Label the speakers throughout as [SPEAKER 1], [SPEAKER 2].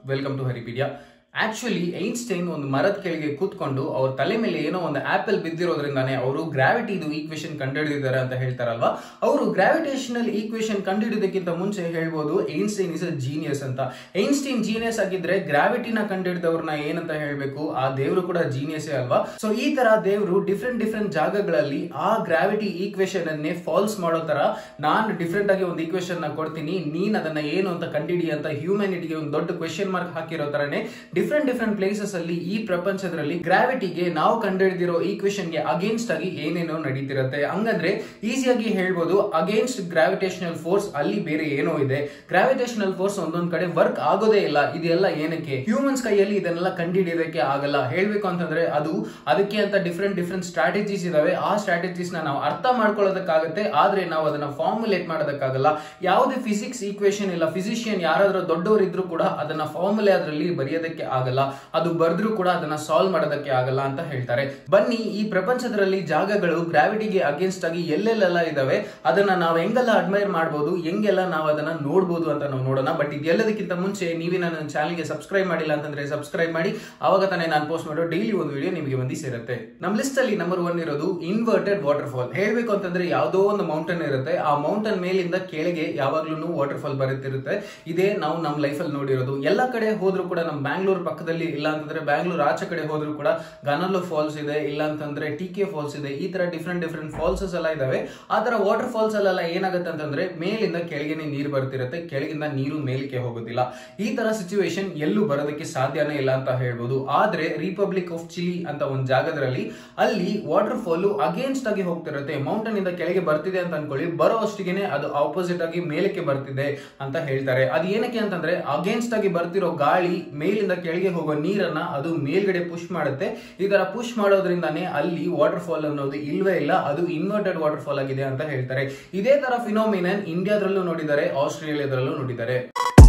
[SPEAKER 1] Welcome to Haripedia. Actually Einstein ಒಂದು ಮರದ ಕೆಳಗೆ ಕೂತ್ಕೊಂಡು ಅವ್ರ ತಲೆ ಮೇಲೆ ಏನೋ ಒಂದು ಆಪಲ್ ಬಿದ್ದಿರೋದ್ರಿಂದಾನೆ ಅವರು ಗ್ರಾವಿಟಿದು ಈಕ್ವೇಶನ್ ಕಂಡುಹಿಡಿದಿದ್ದಾರೆ ಅಂತ ಹೇಳ್ತಾರಲ್ವಾ. ಅವರು ಗ್ರಾವಿಟೇಷನಲ್ ಈಕ್ವೇಶನ್ ಕಂಡುಹಿಡಿದಕ್ಕಿಂತ ಮುಂಚೆ ಹೇಳ್ಬೋದು ಐನ್ಸ್ಟೈನ್ ಇಸ್ ಅ ಜೀನಿಯಸ್ ಅಂತ. ಐನ್ಸ್ಟೈನ್ ಜೀನಿಯಸ್ ಆಗಿದ್ರೆ ಗ್ರಾವಿಟಿನ ಕಂಡುಹಿಡಿದವ್ರನ್ನ ಏನಂತ ಹೇಳ್ಬೇಕು, ಆ ದೇವರು ಕೂಡ ಜೀನಿಯಸ್ ಅಲ್ವಾ. ಸೊ ಈ ತರ ದೇವರು ಡಿಫ್ರೆಂಟ್ ಜಾಗಗಳಲ್ಲಿ ಆ ಗ್ರಾವಿಟಿ ಈಕ್ವೇಶನ್ ಅನ್ನೇ ಫಾಲ್ಸ್ ಮಾಡೋ ತರ ನಾನು ಡಿಫ್ರೆಂಟ್ ಆಗಿ ಒಂದು ಈಕ್ವೇಶನ್ ನ ಕೊಡ್ತೀನಿ, ನೀನ್ ಅದನ್ನ ಏನು ಅಂತ ಕಂಡುಹಿಡಿ ಅಂತ ಹ್ಯೂಮ್ಯಾನಿಟಿಗೆ ಒಂದು ದೊಡ್ಡ ಕ್ವೆಶ್ಚನ್ ಮಾರ್ಕ್ ಹಾಕಿರೋ ತರನೇ ಡಿಫ್ರೆಂಟ್ ಪ್ಲೇಸಸ್ ಅಲ್ಲಿ ಈ ಪ್ರಪಂಚದಲ್ಲಿ ಗ್ರಾವಿಟಿಗೆ ನಾವು ಕಂಡುಹಿಡಿದಿರೋ ಈಕ್ವೇಶನ್ ಗೆ ಅಗೇನ್ಸ್ಟ್ ಆಗಿ ಏನೇನೋ ನಡೀತಿರುತ್ತೆ. ಹಂಗಂದ್ರೆ ಈಸಿಯಾಗಿ ಹೇಳ್ಬೋದು, ಅಗೇನ್ಸ್ಟ್ ಗ್ರಾವಿಟೇಷನಲ್ ಫೋರ್ಸ್ ಅಲ್ಲಿ ಬೇರೆ ಏನೋ ಇದೆ. ಗ್ರಾವಿಟೇಷನಲ್ ಫೋರ್ಸ್ ಒಂದೊಂದ್ ಕಡೆ ವರ್ಕ್ ಆಗೋದೇ ಇಲ್ಲ. ಇದೆಲ್ಲ ಏನಕ್ಕೆ? ಹ್ಯೂಮನ್ಸ್ ಕೈಯಲ್ಲಿ ಇದನ್ನೆಲ್ಲ ಕಂಡುಹಿಡಿಯೋದಕ್ಕೆ ಆಗಲ್ಲ. ಹೇಳ್ಬೇಕು ಅಂತಂದ್ರೆ ಅದಕ್ಕೆ ಅಂತ ಡಿಫ್ರೆಂಟ್ ಸ್ಟ್ರಾಟಜೀಸ್ ಇದಾವೆ. ಆ ಸ್ಟ್ರಾಟಜೀಸ್ ನಾವು ಅರ್ಥ ಮಾಡ್ಕೊಳ್ಳೋದಕ್ಕಾಗತ್ತೆ, ಆದ್ರೆ ನಾವು ಅದನ್ನ ಫಾರ್ಮುಲೇಟ್ ಮಾಡೋದಕ್ಕಾಗಲ್ಲ. ಯಾವುದೇ ಫಿಸಿಕ್ಸ್ ಈಕ್ವೇಶನ್ ಇಲ್ಲ, ಫಿಸಿಷಿಯನ್ ಯಾರಾದ್ರೂ ದೊಡ್ಡವರು ಇದ್ರು ಕೂಡ ಅದನ್ನ ಫಾರ್ಮುಲೆ ಅದರಲ್ಲಿ ಬರೆಯೋದಕ್ಕೆ ಆಗಲ್ಲ, ಅದು ಬರ್ದ್ರೂ ಕೂಡ ಅದನ್ನ ಸಾಲ್ವ್ ಮಾಡೋದಕ್ಕೆ ಆಗಲ್ಲ ಅಂತ ಹೇಳ್ತಾರೆ. ಬನ್ನಿ, ಈ ಪ್ರಪಂಚದಲ್ಲಿ ಜಾಗಗಳು ಗ್ರಾವಿಟಿಗೆ ಅಗೇನ್ಸ್ಟ್ ಆಗಿ ಎಲ್ಲೆಲ್ಲೆಲ್ಲ ಇದಾವೆ, ಅದನ್ನ ನಾವು ಹೆಂಗೆಲ್ಲ ಅಡ್ಮೈರ್ ಮಾಡಬಹುದು, ಹೆಂಗೆಲ್ಲ ನಾವು ಅದನ್ನ ನೋಡಬಹುದು ಅಂತ ನಾವು ನೋಡೋಣ. ಬಟ್ ಇದೆಲ್ಲದಕ್ಕಿಂತ ಮುಂಚೆ ನೀವೇ ನನ್ನ ಚಾನಲ್ಗೆ ಸಬ್ಸ್ಕ್ರೈಬ್ ಮಾಡಿಲ್ಲ ಅಂತಂದ್ರೆ ಸಬ್ಸ್ಕ್ರೈಬ್ ಮಾಡಿ. ಅವಾಗ ತಾನೇ ನಾನು ಪೋಸ್ಟ್ ಮಾಡೋ ಡೈಲಿ ಒಂದು ವಿಡಿಯೋ ನಿಮಗೆ ಬಂದು ಸೇರುತ್ತೆ. ನಮ್ಮ ಲಿಸ್ಟ್ ಅಲ್ಲಿ ನಂಬರ್ 1 ಇರೋದು ಇನ್ವರ್ಟೆಡ್ ವಾಟರ್ ಫಾಲ್. ಹೇಳ್ಬೇಕು ಅಂತಂದ್ರೆ ಯಾವುದೋ ಒಂದು ಮೌಂಟೇನ್ ಇರುತ್ತೆ, ಆ ಮೌಂಟೇನ್ ಮೇಲಿಂದ ಕೆಳಗೆ ಯಾವಾಗ್ಲೂ ವಾಟರ್ ಫಾಲ್ ಬರುತ್ತಿರುತ್ತೆ. ಇದೇ ನಾವು ನಮ್ಮ ಲೈಫ್ ಅಲ್ಲಿ ನೋಡಿರೋದು. ಎಲ್ಲ ಕಡೆ ಹೋದ್ರೂ ಕೂಡ ನಮ್ಮ ಬ್ಯಾಂಗ್ಳೂರ್ ಪಕ್ಕದಲ್ಲಿ, ಇಲ್ಲ ಅಂತಂದ್ರೆ ಬ್ಯಾಂಗ್ಳೂರ್ ಆಚೆ ಕಡೆ ಹೋದ್ರು ಕೂಡ ಗನಲ್ಲೋ ಫಾಲ್ಸ್ ಇದೆ, ಇಲ್ಲ ಅಂತಂದ್ರೆ ಟಿಕೆ ಫಾಲ್ಸ್ ಇದೆ. ಈ ತರ ಡಿಫ್ರೆಂಟ್ ಫಾಲ್ಸಸ್ ಎಲ್ಲ ಇದಾವೆ. ಆ ತರ ವಾಟರ್ ಫಾಲ್ಸ್ ಅಲ್ಲೆಲ್ಲ ಏನಾಗುತ್ತೆ ಅಂತಂದ್ರೆ ಮೇಲಿಂದ ಕೆಳಗೆನೆ ನೀರು ಬರ್ತಿರುತ್ತೆ, ಕೆಳಗಿಂದ ನೀರು ಮೇಲಕ್ಕೆ ಹೋಗೋದಿಲ್ಲ. ಈ ತರ ಸಿಚುವೇಶನ್ ಎಲ್ಲೂ ಬರೋದಕ್ಕೆ ಸಾಧ್ಯನೇ ಇಲ್ಲ ಅಂತ ಹೇಳ್ಬೋದು. ಆದ್ರೆ ರಿಪಬ್ಲಿಕ್ ಆಫ್ ಚಿಲಿ ಅಂತ ಒಂದು ಜಾಗದಲ್ಲಿ ಅಲ್ಲಿ ವಾಟರ್ ಫಾಲ್ ಅಗೇನ್ಸ್ಟ್ ಆಗಿ ಹೋಗ್ತಿರುತ್ತೆ. ಮೌಂಟೇನ್ ಇಂದ ಕೆಳಗೆ ಬರ್ತಿದೆ ಅಂತ ಅನ್ಕೊಳ್ಳಿ, ಬರೋ ಅಷ್ಟಿಗೆನೆ ಅದು ಆಪೋಸಿಟ್ ಆಗಿ ಮೇಲಕ್ಕೆ ಬರ್ತಿದೆ ಅಂತ ಹೇಳ್ತಾರೆ. ಅದು ಏನಕ್ಕೆ ಅಂತಂದ್ರೆ ಅಗೇನ್ಸ್ಟ್ ಆಗಿ ಬರ್ತಿರೋ ಗಾಳಿ ಮೇಲಿಂದ ಕೆಳಗೆ ಹೋಗೋ ನೀರನ್ನ ಅದು ಮೇಲ್ಗಡೆ ಪುಷ್ ಮಾಡುತ್ತೆ. ಈ ತರ ಪುಷ್ ಮಾಡೋದ್ರಿಂದಾನೇ ಅಲ್ಲಿ ವಾಟರ್ ಫಾಲ್ ಅನ್ನೋದು ಇಲ್ವೇ ಇಲ್ಲ, ಅದು ಇನ್ವರ್ಟೆಡ್ ವಾಟರ್ ಫಾಲ್ ಆಗಿದೆ ಅಂತ ಹೇಳ್ತಾರೆ. ಇದೇ ತರ ಫಿನೋಮಿನನ್ ಇಂಡಿಯಾದಲ್ಲೂ ನೋಡಿದ್ದಾರೆ, ಆಸ್ಟ್ರೇಲಿಯಾದಲ್ಲೂ ನೋಡಿದ್ದಾರೆ.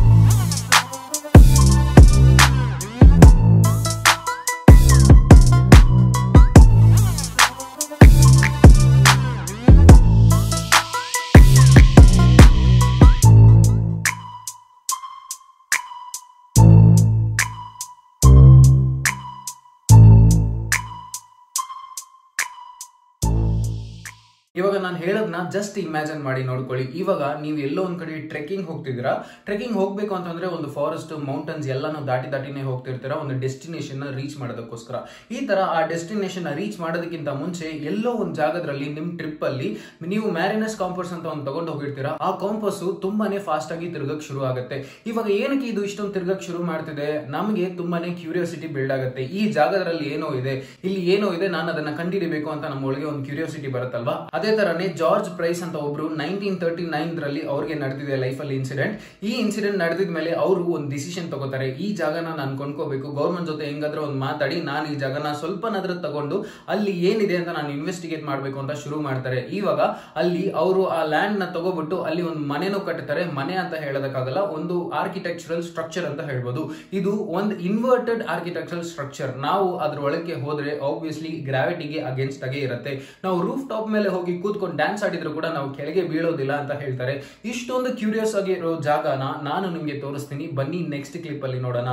[SPEAKER 1] ಇವಾಗ ನಾನು ಹೇಳೋದನ್ನ ಜಸ್ಟ್ ಇಮ್ಯಾಜಿನ್ ಮಾಡಿ ನೋಡ್ಕೊಳ್ಳಿ. ಇವಾಗ ನೀವು ಎಲ್ಲೋ ಒಂದ್ ಕಡೆ ಟ್ರೆಕ್ಕಿಂಗ್ ಹೋಗ್ತಿದ್ದೀರಾ. ಟ್ರೆಕ್ಕಿಂಗ್ ಹೋಗ್ಬೇಕು ಅಂತಂದ್ರೆ ಒಂದು ಫಾರೆಸ್ಟ್, ಮೌಂಟನ್ಸ್ ಎಲ್ಲಾನು ದಾಟಿನೇ ಹೋಗ್ತಿರ್ತೀರಾ ಒಂದು ಡೆಸ್ಟಿನೇಷನ್ ನ ರೀಚ್ ಮಾಡೋದಕ್ಕೋಸ್ಕರ. ಈ ತರ ಆ ಡೆಸ್ಟಿನೇಷನ್ ರೀಚ್ ಮಾಡೋದಕ್ಕಿಂತ ಮುಂಚೆ ಎಲ್ಲೋ ಒಂದು ಜಾಗದಲ್ಲಿ ನಿಮ್ ಟ್ರಿಪ್ ಅಲ್ಲಿ ನೀವು ಮ್ಯಾರಿನಸ್ ಕಾಂಪಸ್ ಅಂತ ಒಂದು ತಗೊಂಡು ಹೋಗಿರ್ತೀರಾ. ಆ ಕಾಂಪಸ್ ತುಂಬಾನೇ ಫಾಸ್ಟ್ ಆಗಿ ತಿರ್ಗಕ್ ಶುರು ಆಗುತ್ತೆ. ಇವಾಗ ಏನಕ್ಕೆ ಇದು ಇಷ್ಟೊಂದು ತಿರ್ಗಕ್ ಶುರು ಮಾಡ್ತಿದೆ? ನಮಗೆ ತುಂಬಾನೇ ಕ್ಯೂರಿಯಾಸಿಟಿ ಬಿಲ್ಡ್ ಆಗುತ್ತೆ. ಈ ಜಾಗದಲ್ಲಿ ಏನೋ ಇದೆ, ಇಲ್ಲಿ ಏನೋ ಇದೆ, ನಾನು ಅದನ್ನ ಕಂಡುಹಿಡಿಬೇಕು ಅಂತ ನಮ್ಮ ಒಳಗೆ ಒಂದು ಕ್ಯೂರಿಯಾಸಿಟಿ ಬರುತ್ತಲ್ವಾ. ಅದೇ ತರನೇ ಜಾರ್ಜ್ ಪ್ರೈಸ್ ಅಂತ ಒಬ್ರು 1939 ಅವ್ರಿಗೆ ನಡೆದಿದೆ ಲೈಫ್ ಅಲ್ಲಿ ಇನ್ಸಿಡೆಂಟ್. ಈ ಇನ್ಸಿಡೆಂಟ್ ನಡೆದಿದ್ಮೇಲೆ ಅವರು ಒಂದು ಡಿಸಿಷನ್ ತಗೋತಾರೆ, ಈ ಜಾಗನ ನಾನು ಕೊಂಡ್ಕೋಬೇಕು, ಗೌರ್ಮೆಂಟ್ ಜೊತೆ ಹೆಂಗಾದ್ರೂ ಒಂದು ಮಾತಾಡಿ ನಾನು ಈ ಜಾಗನ ಸ್ವಲ್ಪನಾದ್ರೂ ತಗೊಂಡು ಅಲ್ಲಿ ಏನಿದೆ ಅಂತ ನಾನು ಇನ್ವೆಸ್ಟಿಗೇಟ್ ಮಾಡ್ಬೇಕು ಅಂತ ಶುರು ಮಾಡ್ತಾರೆ. ಇವಾಗ ಅಲ್ಲಿ ಅವರು ಆ ಲ್ಯಾಂಡ್ ನ ತಗೋಬಿಟ್ಟು ಅಲ್ಲಿ ಒಂದು ಮನೆನೂ ಕಟ್ಟುತ್ತಾರೆ. ಮನೆ ಅಂತ ಹೇಳೋದಕ್ಕಾಗಲ್ಲ, ಒಂದು ಆರ್ಕಿಟೆಕ್ಚರಲ್ ಸ್ಟ್ರಕ್ಚರ್ ಅಂತ ಹೇಳ್ಬೋದು. ಇದು ಒಂದು ಇನ್ವರ್ಟೆಡ್ ಆರ್ಕಿಟೆಕ್ಚರಲ್ ಸ್ಟ್ರಕ್ಚರ್. ನಾವು ಅದ್ರ ಒಳಗೆ ಹೋದ್ರೆ ಆಬ್ವಿಯಸ್ಲಿ ಗ್ರಾವಿಟಿಗೆ ಅಗೇನ್ಸ್ಟ್ ಆಗೇ ಇರುತ್ತೆ. ನಾವು ರೂಫ್ ಟಾಪ್ ಮೇಲೆ ಹೋಗಿ ಕೂತ್ಕೊಂಡು ಡ್ಯಾನ್ಸ್ ಆಡಿದ್ರು ಕೂಡ ನಾವು ಕೆಳಗೆ ಬೀಳೋದಿಲ್ಲ ಅಂತ ಹೇಳ್ತಾರೆ. ಇಷ್ಟೊಂದು ಕ್ಯೂರಿಯಸ್ ಆಗಿರೋ ಜಾಗನ ನಾನು ನಿಮ್ಗೆ ತೋರಿಸ್ತೀನಿ, ಬನ್ನಿ ನೆಕ್ಸ್ಟ್ ಕ್ಲಿಪ್ ಅಲ್ಲಿ ನೋಡೋಣ.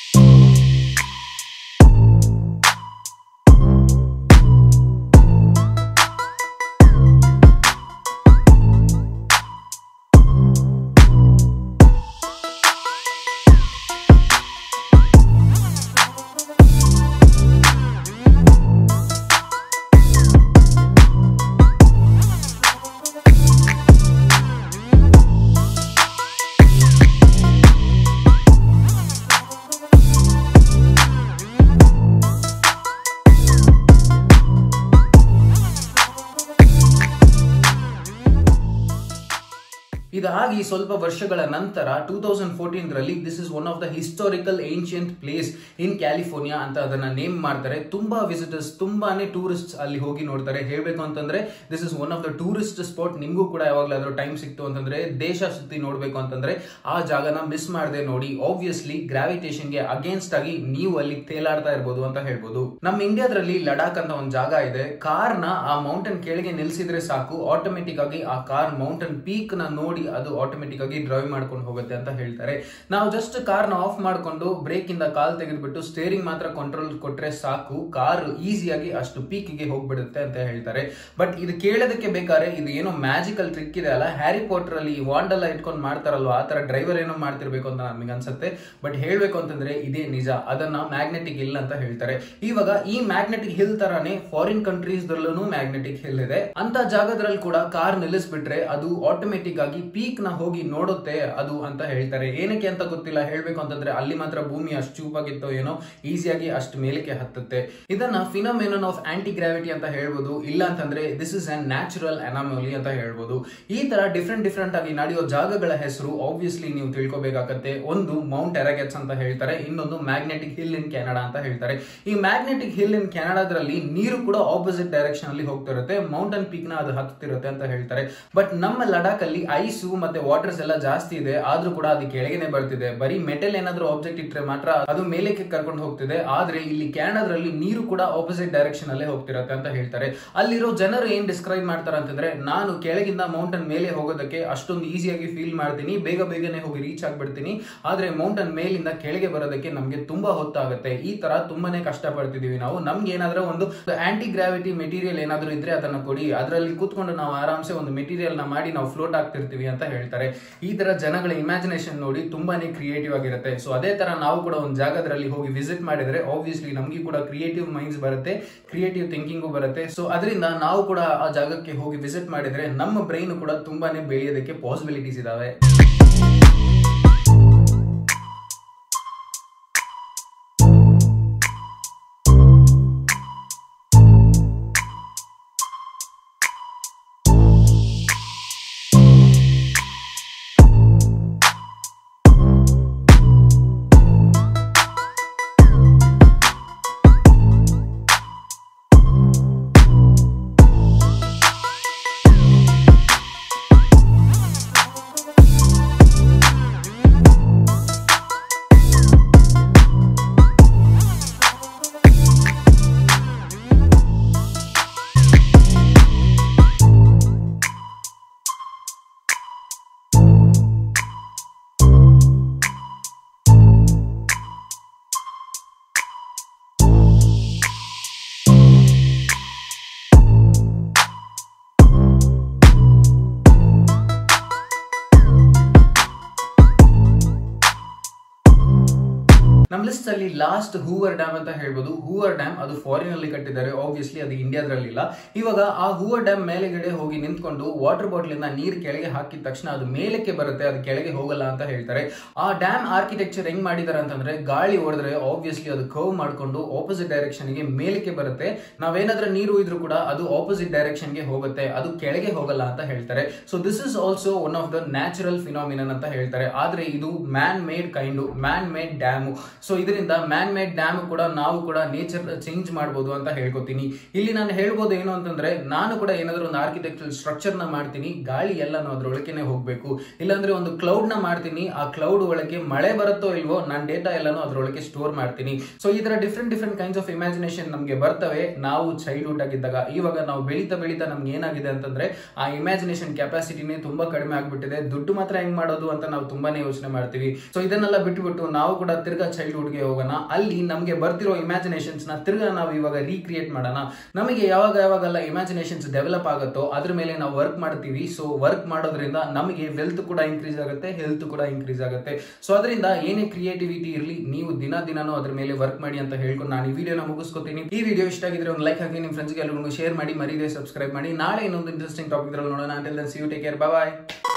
[SPEAKER 1] ಇದಾಗಿ ಸ್ವಲ್ಪ ವರ್ಷಗಳ ನಂತರ 2014 this is one of the historical ancient place in California ಅಂತ ಅದನ್ನ ನೇಮ್ ಮಾಡ್ತಾರೆ. ತುಂಬಾ ವಿಸಿಟರ್ಸ್, ತುಂಬಾನೇ ಟೂರಿಸ್ಟ್ ಅಲ್ಲಿ ಹೋಗಿ ನೋಡ್ತಾರೆ. ಹೇಳ್ಬೇಕು ಅಂತಂದ್ರೆ this is one of the tourist spot. ನಿಮ್ಗೂ ಕೂಡ ಯಾವಾಗ್ಲಾದ್ರೂ ಟೈಮ್ ಸಿಕ್ತು ಅಂತಂದ್ರೆ, ದೇಶ ಸುತ್ತಿ ನೋಡ್ಬೇಕು ಅಂತಂದ್ರೆ ಆ ಜಾಗನ ಮಿಸ್ ಮಾಡದೆ ನೋಡಿ. ಆಬ್ವಿಯಸ್ಲಿ ಗ್ರಾವಿಟೇಷನ್ ಗೆ ಅಗೇನ್ಸ್ಟ್ ಆಗಿ ನೀವು ಅಲ್ಲಿ ತೇಲಾಡ್ತಾ ಇರ್ಬೋದು ಅಂತ ಹೇಳ್ಬೋದು. ನಮ್ಮ ಇಂಡಿಯಾದಲ್ಲಿ ಲಡಾಖ್ ಅಂತ ಒಂದು ಜಾಗ ಇದೆ. ಕಾರ್ ನ ಆ ಮೌಂಟೇನ್ ಕೆಳಗೆ ನಿಲ್ಸಿದ್ರೆ ಸಾಕು, ಆಟೋಮೆಟಿಕ್ ಆಗಿ ಆ ಕಾರ್ ಮೌಂಟೇನ್ ಪೀಕ್ ನ ನೋಡಿ ಅದು ಆಟೋಮೆಟಿಕ್ ಆಗಿ ಡ್ರೈವ್ ಮಾಡ್ಕೊಂಡು ಹೋಗುತ್ತೆ ಅಂತ ಹೇಳ್ತಾರೆ. ನಾವು ಜಸ್ಟ್ ಕಾರ್ನ ಆಫ್ ಮಾಡ್ಕೊಂಡು ಬ್ರೇಕ್ ಇಂದ ಕಾಲ್ ತೆಗೆದ್ಬಿಟ್ಟು ಸ್ಟೇರಿಂಗ್ ಮಾತ್ರ ಕಂಟ್ರೋಲ್ ಕೊಟ್ರೆ ಸಾಕು, ಕಾರ್ ಈಸಿಯಾಗಿ ಅಷ್ಟು ಪೀಕ್ಗೆ ಹೋಗ್ಬಿಡುತ್ತೆ ಅಂತ ಹೇಳ್ತಾರೆ. ಬಟ್ ಇದು ಕೇಳೋದಕ್ಕೆ ಬೇಕಾದ್ರೆ ಇದು ಏನೋ ಮ್ಯಾಜಿಕಲ್ ಟ್ರಿಕ್ ಇದೆ ಅಲ್ಲ, ಹ್ಯಾರಿ ಪಾಟರ್ ಅಲ್ಲಿ ವಾಂಡೆಲ್ಲ ಇಟ್ಕೊಂಡು ಮಾಡ್ತಾರಲ್ವಾ ಆ ತರ ಡ್ರೈವರ್ ಏನೋ ಮಾಡ್ತಿರ್ಬೇಕು ಅಂತ ನಮಗೆ ಅನ್ಸುತ್ತೆ. ಬಟ್ ಹೇಳ್ಬೇಕು ಅಂತಂದ್ರೆ ಇದೇ ನಿಜ, ಅದನ್ನ ಮ್ಯಾಗ್ನೆಟಿಕ್ ಹಿಲ್ ಅಂತ ಹೇಳ್ತಾರೆ. ಇವಾಗ ಈ ಮ್ಯಾಗ್ನೆಟಿಕ್ ಹಿಲ್ ತರಾನೇ ಫಾರಿನ್ ಕಂಟ್ರೀಸ್ ದಲ್ಲೂ ಮ್ಯಾಗ್ನೆಟಿಕ್ ಹಿಲ್ ಇದೆ. ಅಂತ ಜಾಗದಲ್ಲಿ ಕೂಡ ಕಾರ್ ನಿಲ್ಲಿಸ್ಬಿಟ್ರೆ ಅದು ಆಟೋಮೆಟಿಕ್ ಆಗಿ ಪೀಕ್ ನ ಹೋಗಿ ನೋಡುತ್ತೆ ಅದು ಅಂತ ಹೇಳ್ತಾರೆ. ಏನಕ್ಕೆ ಅಂತ ಗೊತ್ತಿಲ್ಲ, ಹೇಳ್ಬೇಕು ಅಂತಂದ್ರೆ ಅಲ್ಲಿ ಮಾತ್ರ ಭೂಮಿ ಅಷ್ಟು ಚೂಪಾಗಿತ್ತೋ ಏನೋ ಈಸಿಯಾಗಿ ಅಷ್ಟು ಮೇಲಕ್ಕೆ ಹತ್ತುತ್ತೆ. ಇದನ್ನ ಫಿನೋಮೆನನ್ ಆಫ್ ಆಂಟಿ ಗ್ರಾವಿಟಿ ಅಂತ ಹೇಳ್ಬೋದು, ಇಲ್ಲ ಅಂತಂದ್ರೆ this is an natural anomaly ಅಂತ ಹೇಳ್ಬೋದು. ಈ ತರ ಡಿಫ್ರೆಂಟ್ ಆಗಿ ನಡೆಯೋ ಜಾಗಗಳ ಹೆಸರು ಆಬ್ವಿಯಸ್ಲಿ ನೀವು ತಿಳ್ಕೊಬೇಕಾಗತ್ತೆ. ಒಂದು ಮೌಂಟ್ ಎರಗೆಟ್ಸ್ ಅಂತ ಹೇಳ್ತಾರೆ, ಇನ್ನೊಂದು ಮ್ಯಾಗ್ನೆಟಿಕ್ ಹಿಲ್ ಇನ್ ಕೆನಡಾ ಅಂತ ಹೇಳ್ತಾರೆ. ಈ ಮ್ಯಾಗ್ನೆಟಿಕ್ ಹಿಲ್ ಇನ್ ಕೆನಡಾದಲ್ಲಿ ನೀರು ಕೂಡ ಆಪೋಸಿಟ್ ಡೈರೆಕ್ಷನ್ ಅಲ್ಲಿ ಹೋಗ್ತಿರುತ್ತೆ, ಮೌಂಟನ್ ಪೀಕ್ ನ ಅದು ಹತ್ತಿರುತ್ತೆ ಅಂತ ಹೇಳ್ತಾರೆ. ಬಟ್ ನಮ್ಮ ಲಡಾಖ್ ಅಲ್ಲಿ ಐಸು ಮತ್ತೆ ವಾಟರ್ಸ್ ಎಲ್ಲ ಜಾಸ್ತಿ ಇದೆ, ಆದ್ರೂ ಕೂಡ ಅದು ಕೆಳಗೆನೆ ಬರ್ತಿದೆ. ಬರೀ ಮೆಟಲ್ ಏನಾದ್ರೂ ಆಬ್ಜೆಕ್ಟ್ ಇಟ್ಟರೆ ಮಾತ್ರ ಅದು ಮೇಲಕ್ಕೆ ಕರ್ಕೊಂಡು ಹೋಗ್ತಿದೆ. ಆದ್ರೆ ಇಲ್ಲಿ ಕೆನಡಾದಲ್ಲಿ ನೀರು ಕೂಡ ಆಪೋಸಿಟ್ ಡೈರೆಕ್ಷನ್ ಅಲ್ಲೇ ಹೋಗ್ತಿರುತ್ತೆ ಅಂತ ಹೇಳ್ತಾರೆ. ಅಲ್ಲಿರೋ ಜನರು ಏನ್ ಡಿಸ್ಕ್ರೈಬ್ ಮಾಡ್ತಾರೆ ಅಂತಂದ್ರೆ, ನಾನು ಕೆಳಗಿಂದ ಮೌಂಟನ್ ಮೇಲೆ ಹೋಗೋದಕ್ಕೆ ಅಷ್ಟೊಂದು ಈಸಿಯಾಗಿ ಫೀಲ್ ಮಾಡ್ತೀನಿ, ಬೇಗನೆ ಹೋಗಿ ರೀಚ್ ಆಗ್ಬಿಡ್ತೀನಿ. ಆದ್ರೆ ಮೌಂಟನ್ ಮೇಲಿಂದ ಕೆಳಗೆ ಬರೋದಕ್ಕೆ ನಮ್ಗೆ ತುಂಬಾ ಹೊತ್ತಾಗುತ್ತೆ. ಈ ತರ ತುಂಬಾನೇ ಕಷ್ಟ ಪಡ್ತಿದೀವಿ ನಾವು. ನಮ್ಗೆ ಏನಾದ್ರೂ ಒಂದು ಆಂಟಿ ಗ್ರಾವಿಟಿ ಮೆಟೀರಿಯಲ್ ಏನಾದ್ರೂ ಇದ್ರೆ ಅದನ್ನ ಕೊಡಿ, ಅದರಲ್ಲಿ ಕೂತ್ಕೊಂಡು ನಾವು ಆರಾಮ್ಸೆ ಒಂದು ಮೆಟೀರಿಯಲ್ ನ ಮಾಡಿ ನಾವು ಫ್ಲೋಟ್ ಆಗ್ತಿರ್ತೀವಿ ಅಂತ ಹೇಳ್ತಾರೆ. ಈ ತರ ಜನಗಳ ಇಮ್ಯಾಜಿನೇಷನ್ ನೋಡಿ ತುಂಬಾನೇ ಕ್ರಿಯೇಟಿವ್ ಆಗಿರುತ್ತೆ. ಸೊ ಅದೇ ತರ ನಾವು ಕೂಡ ಒಂದು ಜಾಗದಲ್ಲಿ ಹೋಗಿ ವಿಸಿಟ್ ಮಾಡಿದ್ರೆ ಆಬ್ವಿಯಸ್ಲಿ ನಮ್ಗೆ ಕೂಡ ಕ್ರಿಯೇಟಿವ್ ಮೈಂಡ್ಸ್ ಬರುತ್ತೆ, ಕ್ರಿಯೇಟಿವ್ ಥಿಂಕಿಂಗು ಬರುತ್ತೆ. ಸೊ ಅದರಿಂದ ನಾವು ಕೂಡ ಆ ಜಾಗಕ್ಕೆ ಹೋಗಿ ವಿಸಿಟ್ ಮಾಡಿದ್ರೆ ನಮ್ಮ ಬ್ರೈನ್ ಕೂಡ ತುಂಬಾನೇ ಬೆಳೆಯೋದಕ್ಕೆ ಪಾಸಿಬಿಲಿಟೀಸ್ ಇದಾವೆ. ನಮ್ಮ ಲಿಸ್ಟ್ ಅಲ್ಲಿ ಲಾಸ್ಟ್ ಹೂವರ್ ಡ್ಯಾಮ್ ಅಂತ ಹೇಳ್ಬೋದು. ಹೂವರ್ ಡ್ಯಾಮ್ ಅದು ಫಾರಿನ್ ಅಲ್ಲಿ ಕಟ್ಟಿದ್ದಾರೆ, ಆಬ್ವಿಯಸ್ಲಿ ಅದು ಇಂಡಿಯಾದ್ರಲ್ಲಿಲ್ಲ. ಇವಾಗ ಆ ಹೂವರ್ ಡ್ಯಾಮ್ ಮೇಲೆಗಡೆ ಹೋಗಿ ನಿಂತ್ಕೊಂಡು ವಾಟರ್ ಬಾಟಲ್ ಇಂದ ನೀರ್ ಕೆಳಗೆ ಹಾಕಿದ ತಕ್ಷಣ ಅದು ಮೇಲಕ್ಕೆ ಬರುತ್ತೆ, ಅದು ಕೆಳಗೆ ಹೋಗಲ್ಲ ಅಂತ ಹೇಳ್ತಾರೆ. ಆ ಡ್ಯಾಮ್ ಆರ್ಕಿಟೆಕ್ಚರ್ ಹೆಂಗ್ ಮಾಡಿದಾರೆ ಅಂತಂದ್ರೆ, ಗಾಳಿ ಹೊಡೆದ್ರೆ ಆಬ್ವಿಯಸ್ಲಿ ಅದು ಕರ್ವ್ ಮಾಡ್ಕೊಂಡು ಆಪೋಸಿಟ್ ಡೈರೆಕ್ಷನ್ ಗೆ ಮೇಲಕ್ಕೆ ಬರುತ್ತೆ. ನಾವೇನಾದ್ರೂ ನೀರು ಇದ್ರೂ ಕೂಡ ಅದು ಆಪೋಸಿಟ್ ಡೈರೆಕ್ಷನ್ ಗೆ ಹೋಗುತ್ತೆ, ಅದು ಕೆಳಗೆ ಹೋಗಲ್ಲ ಅಂತ ಹೇಳ್ತಾರೆ. So this is also one of the natural phenomenon ಅಂತ ಹೇಳ್ತಾರೆ. ಆದ್ರೆ ಇದು man made man made dam. So ಇದರಿಂದ ಮ್ಯಾನ್ ಮೇಡ್ ಡ್ಯಾಮ್ ಕೂಡ ನಾವು ಕೂಡ ನೇಚರ್ ಚೇಂಜ್ ಮಾಡಬಹುದು ಅಂತ ಹೇಳ್ಕೊತೀನಿ. ಇಲ್ಲಿ ನಾನು ಹೇಳ್ಬೋದು ಏನು ಅಂತಂದ್ರೆ, ನಾನು ಕೂಡ ಏನಾದ್ರೂ ಒಂದು ಆರ್ಕಿಟೆಕ್ಚರಲ್ ಸ್ಟ್ರಕ್ಚರ್ ನ ಮಾಡ್ತೀನಿ, ಗಾಳಿ ಎಲ್ಲಾನು ಅದ್ರೊಳಗೆನೆ ಹೋಗ್ಬೇಕು. ಇಲ್ಲಾಂದ್ರೆ ಒಂದು ಕ್ಲೌಡ್ ನ ಮಾಡ್ತೀನಿ, ಆ ಕ್ಲೌಡ್ ಒಳಗೆ ಮಳೆ ಬರುತ್ತೋ ಇಲ್ವೋ ನನ್ನ ಡೇಟಾ ಎಲ್ಲಾನು ಅದ್ರೊಳಗೆ ಸ್ಟೋರ್ ಮಾಡ್ತೀನಿ. ಸೊ ಈ ತರ ಡಿಫ್ರೆಂಟ್ ಕೈಂಡ್ಸ್ ಆಫ್ ಇಮ್ಯಾಜಿನೇಷನ್ ನಮ್ಗೆ ಬರ್ತವೆ ನಾವು ಚೈಲ್ಡ್ಹುಡ್ ಆಗಿದ್ದಾಗ. ಇವಾಗ ನಾವು ಬೆಳೀತಾ ನಮ್ಗೆ ಏನಾಗಿದೆ ಅಂತಂದ್ರೆ, ಆ ಇಮ್ಯಾಜಿನೇಷನ್ ಕೆಪಾಸಿಟಿನೇ ತುಂಬಾ ಕಡಿಮೆ ಆಗ್ಬಿಟ್ಟಿದೆ. ದುಡ್ಡು ಮಾತ್ರ ಹೆಂಗ್ ಮಾಡೋದು ಅಂತ ನಾವು ತುಂಬಾನೇ ಯೋಚನೆ ಮಾಡ್ತೀವಿ. ಸೊ ಇದನ್ನೆಲ್ಲ ಬಿಟ್ಟುಬಿಟ್ಟು ನಾವು ಕೂಡ ತಿರ್ಗಾ ಚೈಲ್ಡ್ಹುಡ್ ಗೆ ಹೋಗೋಣ, ಅಲ್ಲಿ ನಮ್ಗೆ ಬರ್ತಿರೋ ಇಮ್ಯಾಜಿನೇಷನ್ಸ್ ನ ತಿರ್ಗಾ ನಾವು ಇವಾಗ ರೀಕ್ರಿಯೇಟ್ ಮಾಡೋಣ. ನಮಗೆ ಯಾವಾಗೆಲ್ಲ ಇಮ್ಯಾಜಿನೇಷನ್ಸ್ ಡೆವಲಪ್ ಆಗುತ್ತೋ ಅದ್ರ ಮೇಲೆ ನಾವು ವರ್ಕ್ ಮಾಡ್ತೀವಿ. ಸೊ ವರ್ಕ್ ಮಾಡೋದ್ರಿಂದ ನಮಗೆ ವೆಲ್ತ್ ಕೂಡ ಇನ್ಕ್ರೀಸ್ ಆಗುತ್ತೆ, ಹೆಲ್ತ್ ಕೂಡ ಇನ್ಕ್ರೀಸ್ ಆಗುತ್ತೆ. ಸೊ ಅದರಿಂದ ಏನೇ ಕ್ರಿಯೇಟಿವಿಟಿ ಇರಲಿ, ನೀವು ದಿನಾನು ಅದ್ರ ಮೇಲೆ ವರ್ಕ್ ಮಾಡಿ ಅಂತ ಹೇಳ್ಕೊಂಡು ನಾನು ಈ ವಿಡಿಯೋನ ಮುಗಿಸ್ಕೊತೀನಿ. ಈ ವಿಡಿಯೋ ಇಷ್ಟ ಆಗಿದ್ರೆ ಒಂದು ಲೈಕ್ ಹಾಕಿ, ನಿಮ್ಮ ಫ್ರೆಂಡ್ಸ್ಗೆ ಎಲ್ಲರಿಗೂ ಶೇರ್ ಮಾಡಿ, ಮರೀದೆ ಸಬ್ಸ್ಕ್ರೈಬ್ ಮಾಡಿ. ನಾಳೆ ಇನ್ನೊಂದು ಇಂಟ್ರೆಸ್ಟಿಂಗ್ ಟಾಪಿಕ್ ನೋಡೋಣ. Until then see you, take care, bye by.